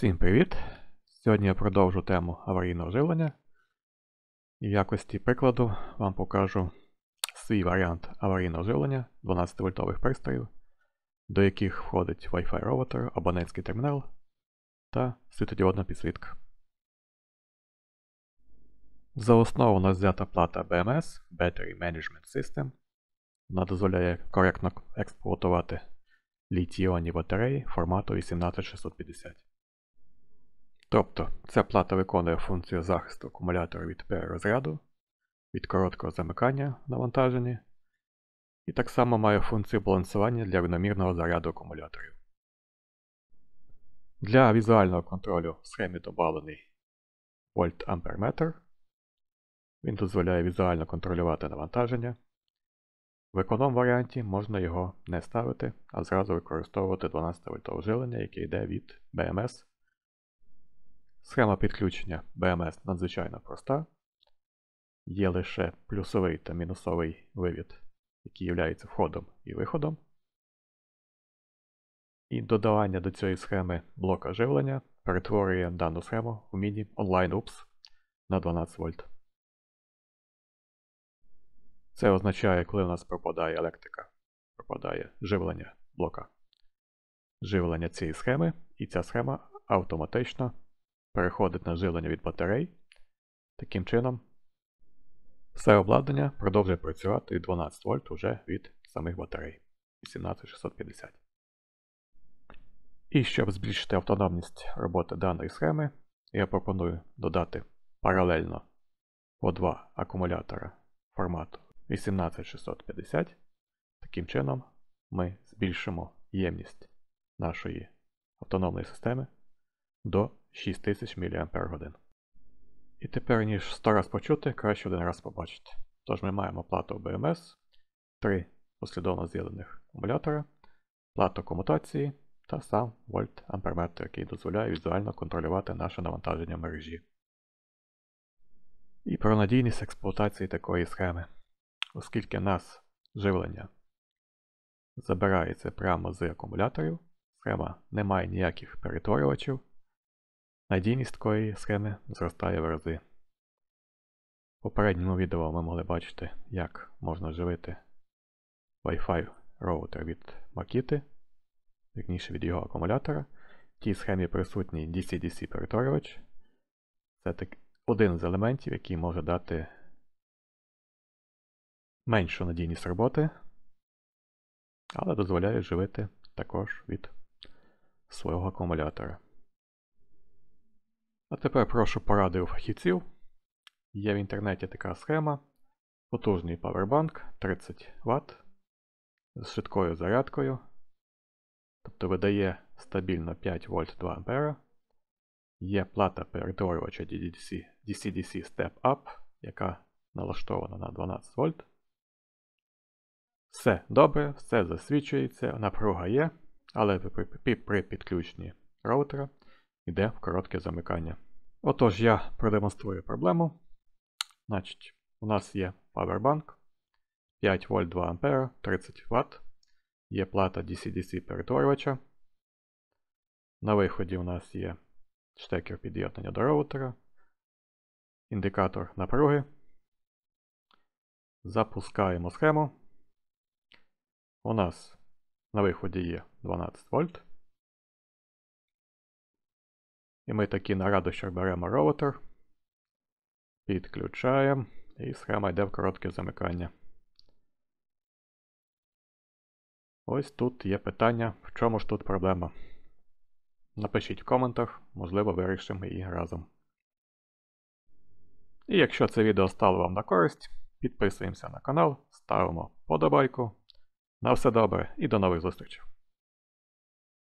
Всім привіт! Сьогодні я продовжу тему аварійного живлення. І в якості прикладу вам покажу свій варіант аварійного живлення 12-вольтових пристроїв, до яких входить Wi-Fi роутер, абонентський термінал та світлодіодна підсвітка. За основу у нас взята плата BMS Battery Management System. Вона дозволяє коректно експлуатувати літій-іонні батареї формату 18650. Тобто, ця плата виконує функцію захисту акумулятора від перерозряду, від короткого замикання навантаження, і так само має функцію балансування для рівномірного заряду акумуляторів. Для візуального контролю в схемі добавлений вольт-амперметр. Він дозволяє візуально контролювати навантаження. В економ-варіанті можна його не ставити, а зразу використовувати 12-вольтове живлення, яке йде від BMS. Схема підключення BMS надзвичайно проста. Є лише плюсовий та мінусовий вивід, які являються входом і виходом. І додавання до цієї схеми блока живлення перетворює дану схему в міні-онлайн UPS на 12 вольт. Це означає, коли у нас пропадає електрика, пропадає живлення блока живлення цієї схеми, і ця схема автоматично переходить на живлення від батарей. Таким чином, все обладнання продовжує працювати від 12 вольт уже від самих батарей 18650. І щоб збільшити автономність роботи даної схеми, я пропоную додати паралельно по два акумулятора формату 18650. Таким чином, ми збільшимо ємність нашої автономної системи до 6000 мАч. І тепер, ніж 100 раз почути, краще один раз побачити. Тож ми маємо плату BMS, 3 послідовно з'єднаних акумулятора, плату комутації та сам вольт-амперметр, який дозволяє візуально контролювати наше навантаження мережі. І про надійність експлуатації такої схеми. Оскільки нас живлення забирається прямо з акумуляторів, схема не має ніяких перетворювачів, надійність такої схеми зростає в рази. В попередньому відео ми могли бачити, як можна живити Wi-Fi роутер від Makita, вірніше від його акумулятора. В тій схемі присутній DC-DC перетворювач. Це один з елементів, який може дати меншу надійність роботи, але дозволяє живити також від свого акумулятора. А тепер прошу поради у фахівців. Є в інтернеті така схема. Потужний павербанк 30 Вт з швидкою зарядкою. Тобто видає стабільно 5 вольт 2 А. Є плата перетворювача DC-DC Step Up, яка налаштована на 12 вольт. Все добре, все засвічується, напруга є, але при підключенні роутера йде в коротке замикання. Отож, я продемонструю проблему. Значить, у нас є павербанк 5 вольт 2 А, 30 Вт. Є плата DC-DC перетворювача. На виході у нас є штекер під'єднання до роутера, індикатор напруги. Запускаємо схему. У нас на виході є 12 вольт. І ми таки на радощах беремо роутер, підключаємо, і схема йде в коротке замикання. Ось тут є питання, в чому ж тут проблема. Напишіть в коментах, можливо, вирішимо її разом. І якщо це відео стало вам на користь, підписуємося на канал, ставимо вподобайку. На все добре і до нових зустрічей!